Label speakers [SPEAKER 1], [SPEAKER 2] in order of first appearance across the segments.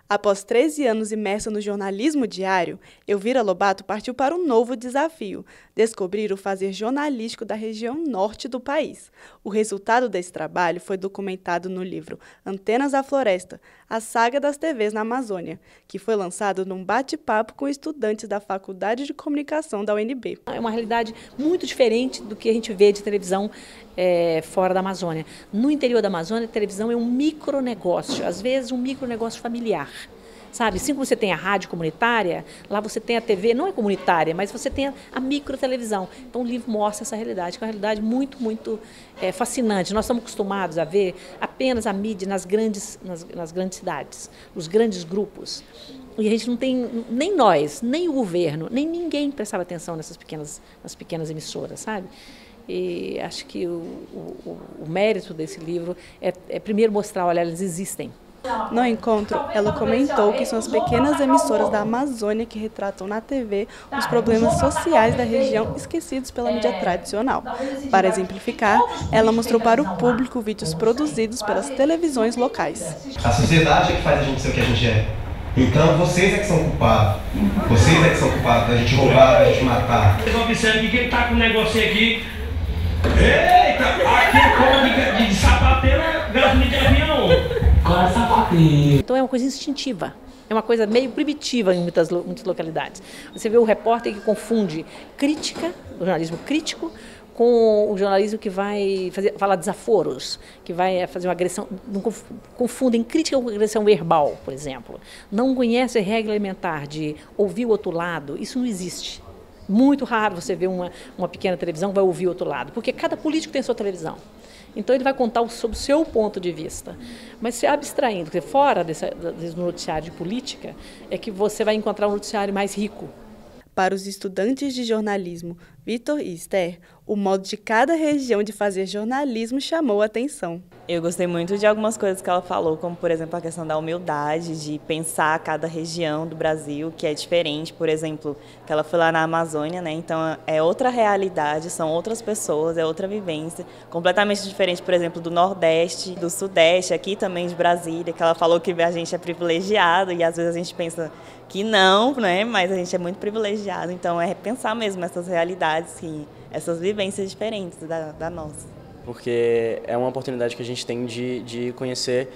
[SPEAKER 1] Após 13 anos imersa no jornalismo diário, Elvira Lobato partiu para um novo desafio: descobrir o fazer jornalístico da região norte do país. O resultado desse trabalho foi documentado no livro Antenas à Floresta, a saga das TVs na Amazônia, que foi lançado num bate-papo com estudantes da Faculdade de Comunicação da UNB.
[SPEAKER 2] É uma realidade muito diferente do que a gente vê de televisão fora da Amazônia. No interior da Amazônia, a televisão é um micronegócio, às vezes um micronegócio familiar. Sabe, assim como você tem a rádio comunitária, lá você tem a TV, não é comunitária, mas você tem a microtelevisão. Então o livro mostra essa realidade, que é uma realidade muito fascinante. Nós estamos acostumados a ver apenas a mídia nas grandes cidades, os grandes grupos. E a gente não tem, nem nós, nem o governo, nem ninguém prestava atenção nas pequenas emissoras, sabe? E acho que o mérito desse livro é primeiro mostrar, olha, elas existem.
[SPEAKER 1] No encontro, ela comentou que são as pequenas emissoras da Amazônia que retratam na TV os problemas sociais da região esquecidos pela mídia tradicional. Para exemplificar, ela mostrou para o público vídeos produzidos pelas televisões locais.
[SPEAKER 3] A sociedade é que faz a gente ser o que a gente é. Então vocês é que são culpados. Vocês é que são culpados da gente roubar, da gente matar.
[SPEAKER 4] Vocês observam que quem tá com o negocinho aqui. Eita! Aqui é como de sapateiro, gasolina de avião.
[SPEAKER 2] Então é uma coisa instintiva, é uma coisa meio primitiva em muitas localidades. Você vê o repórter que confunde crítica, o jornalismo crítico, com o jornalismo que vai falar desaforos, que vai fazer uma agressão, não confundem crítica com agressão verbal, por exemplo. Não conhece a regra elementar de ouvir o outro lado, isso não existe. Muito raro você ver uma pequena televisão que vai ouvir o outro lado, porque cada político tem sua televisão. Então ele vai contar sobre o seu ponto de vista. Mas se abstraindo, porque fora desse noticiário de política, é que você vai encontrar um noticiário mais rico.
[SPEAKER 1] Para os estudantes de jornalismo, Vitor e Esther, o modo de cada região de fazer jornalismo chamou a atenção.
[SPEAKER 5] Eu gostei muito de algumas coisas que ela falou, como, por exemplo, a questão da humildade, de pensar cada região do Brasil, que é diferente. Por exemplo, que ela foi lá na Amazônia, né? Então é outra realidade, são outras pessoas, é outra vivência, completamente diferente, por exemplo, do Nordeste, do Sudeste, aqui também de Brasília, que ela falou que a gente é privilegiado e às vezes a gente pensa que não, né? Mas a gente é muito privilegiado. Então é pensar mesmo essas realidades, essas vivências diferentes da nossa.
[SPEAKER 6] Porque é uma oportunidade que a gente tem de conhecer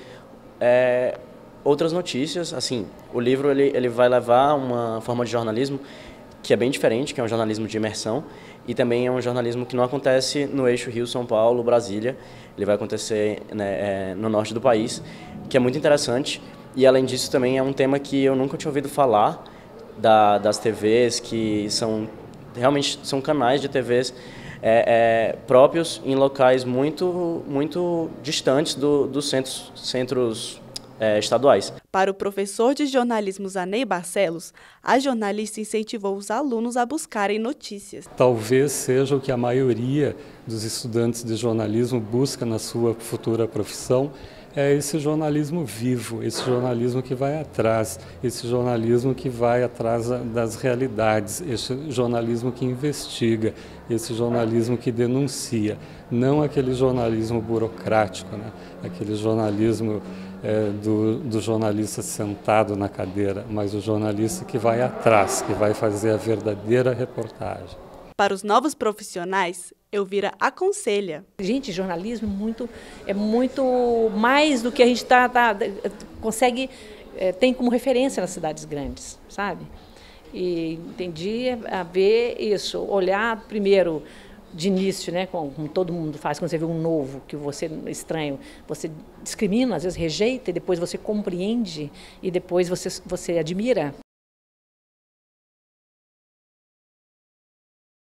[SPEAKER 6] outras notícias. Assim, o livro ele vai levar uma forma de jornalismo que é bem diferente, que é um jornalismo de imersão, e também é um jornalismo que não acontece no eixo Rio, São Paulo, Brasília. Ele vai acontecer, né, no norte do país, que é muito interessante. E, além disso, também é um tema que eu nunca tinha ouvido falar das TVs, que realmente são canais de TVs próprios em locais muito distantes dos centros estaduais.
[SPEAKER 1] Para o professor de jornalismo Zanei Barcelos, a jornalista incentivou os alunos a buscarem notícias.
[SPEAKER 7] Talvez seja o que a maioria dos estudantes de jornalismo busca na sua futura profissão, é esse jornalismo vivo, esse jornalismo que vai atrás, esse jornalismo que vai atrás das realidades, esse jornalismo que investiga, esse jornalismo que denuncia, não aquele jornalismo burocrático, né? Aquele jornalismo do jornalista sentado na cadeira, mas o jornalista que vai atrás, que vai fazer a verdadeira reportagem.
[SPEAKER 1] Para os novos profissionais, Elvira aconselha.
[SPEAKER 2] Gente, jornalismo é muito mais do que a gente consegue, tem como referência nas cidades grandes, sabe? E entendi a ver isso, olhar primeiro de início, né, como todo mundo faz, quando você vê um novo, que você é estranho, você discrimina, às vezes rejeita, e depois você compreende, e depois você admira.